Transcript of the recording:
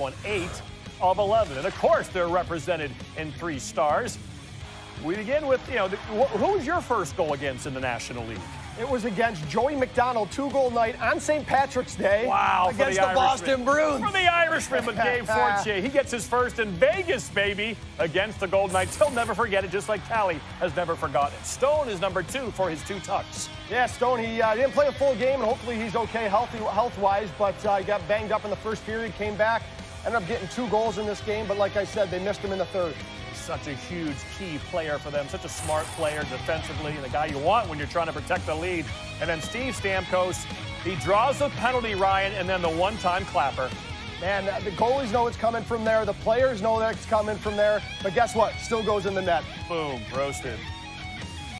won 8 of 11. And, of course, they're represented in 3 stars. We begin with, who was your first goal against in the National League? It was against Joey McDonald, 2-goal night on St. Patrick's Day. Wow, against the Boston Bruins. For the Irishman, but Gabe Fortier, he gets his first in Vegas, baby, against the Golden Knights. He'll never forget it, just like Callie has never forgotten it. Stone is number 2 for his 2 tucks. Yeah, Stone, he didn't play a full game, and hopefully he's okay health-wise, but he got banged up in the first period, came back, ended up getting 2 goals in this game, but like I said, they missed him in the third. Such a huge key player for them, such a smart player defensively, and the guy you want when you're trying to protect the lead. And then Steve Stamkos, he draws the penalty, Ryan, and then the one-time clapper. Man, the goalies know it's coming from there, the players know that it's coming from there, but guess what? Still goes in the net. Boom, roasted.